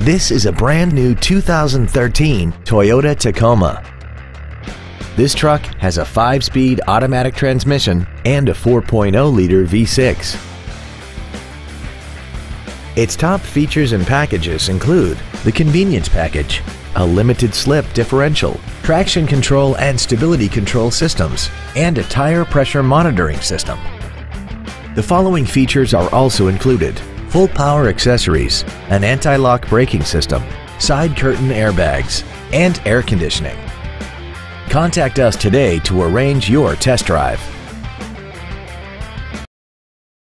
This is a brand new 2013 Toyota Tacoma. This truck has a 5-speed automatic transmission and a 4.0-liter V6. Its top features and packages include the convenience package, a limited slip differential, traction control and stability control systems, and a tire pressure monitoring system. The following features are also included: full power accessories, an anti-lock braking system, side curtain airbags, and air conditioning. Contact us today to arrange your test drive.